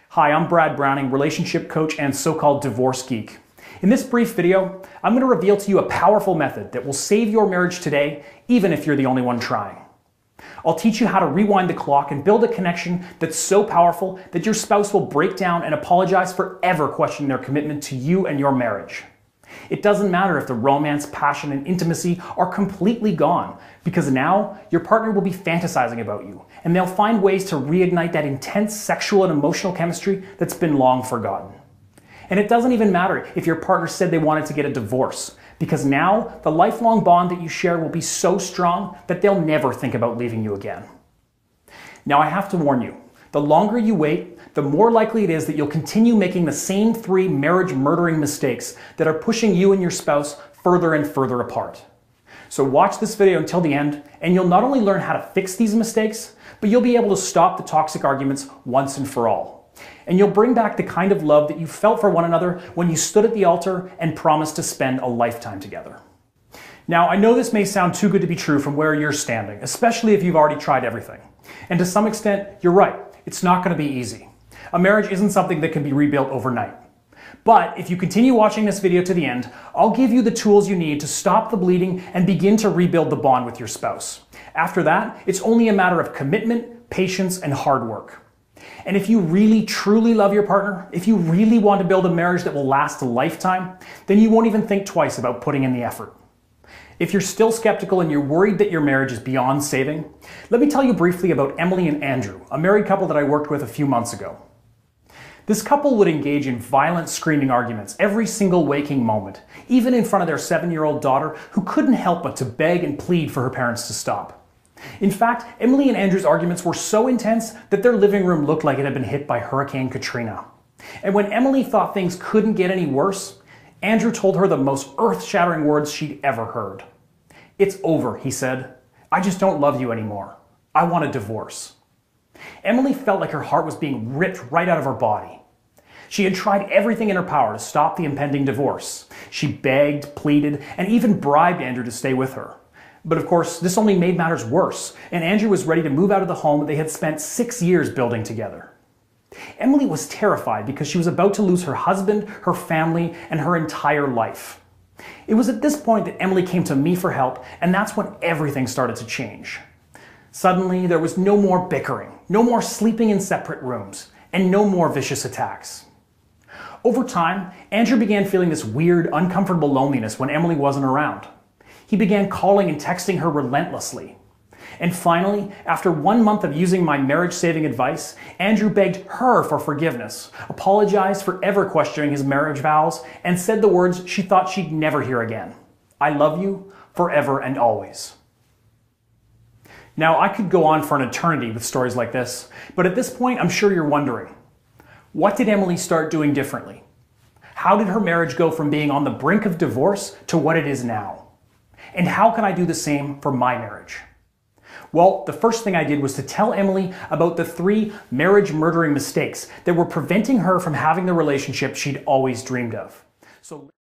Hi, I'm Brad Browning, relationship coach and so-called divorce geek. In this brief video, I'm going to reveal to you a powerful method that will save your marriage today, even if you're the only one trying. I'll teach you how to rewind the clock and build a connection that's so powerful that your spouse will break down and apologize for ever questioning their commitment to you and your marriage. It doesn't matter if the romance, passion, and intimacy are completely gone, because now your partner will be fantasizing about you, and they'll find ways to reignite that intense sexual and emotional chemistry that's been long forgotten. And it doesn't even matter if your partner said they wanted to get a divorce, because now the lifelong bond that you share will be so strong that they'll never think about leaving you again. Now, I have to warn you, the longer you wait, the more likely it is that you'll continue making the same 3 marriage-murdering mistakes that are pushing you and your spouse further and further apart. So watch this video until the end, and you'll not only learn how to fix these mistakes, but you'll be able to stop the toxic arguments once and for all. And you'll bring back the kind of love that you felt for one another when you stood at the altar and promised to spend a lifetime together. Now, I know this may sound too good to be true from where you're standing, especially if you've already tried everything. And to some extent, you're right. It's not going to be easy. A marriage isn't something that can be rebuilt overnight. But if you continue watching this video to the end, I'll give you the tools you need to stop the bleeding and begin to rebuild the bond with your spouse. After that, it's only a matter of commitment, patience, and hard work. And if you really, truly love your partner, if you really want to build a marriage that will last a lifetime, then you won't even think twice about putting in the effort. If you're still skeptical and you're worried that your marriage is beyond saving, let me tell you briefly about Emily and Andrew, a married couple that I worked with a few months ago. This couple would engage in violent screaming arguments every single waking moment, even in front of their 7-year-old daughter, who couldn't help but to beg and plead for her parents to stop. In fact, Emily and Andrew's arguments were so intense that their living room looked like it had been hit by Hurricane Katrina. And when Emily thought things couldn't get any worse, Andrew told her the most earth-shattering words she'd ever heard. "It's over," he said. "I just don't love you anymore. I want a divorce." Emily felt like her heart was being ripped right out of her body. She had tried everything in her power to stop the impending divorce. She begged, pleaded, and even bribed Andrew to stay with her. But of course, this only made matters worse, and Andrew was ready to move out of the home they had spent 6 years building together. Emily was terrified because she was about to lose her husband, her family, and her entire life. It was at this point that Emily came to me for help, and that's when everything started to change. Suddenly, there was no more bickering, no more sleeping in separate rooms, and no more vicious attacks. Over time, Andrew began feeling this weird, uncomfortable loneliness when Emily wasn't around. He began calling and texting her relentlessly. And finally, after 1 month of using my marriage-saving advice, Andrew begged her for forgiveness, apologized for ever questioning his marriage vows, and said the words she thought she'd never hear again. "I love you forever and always." Now, I could go on for an eternity with stories like this, but at this point, I'm sure you're wondering, what did Emily start doing differently? How did her marriage go from being on the brink of divorce to what it is now? And how can I do the same for my marriage? Well, the first thing I did was to tell Emily about the 3 marriage-murdering mistakes that were preventing her from having the relationship she'd always dreamed of. So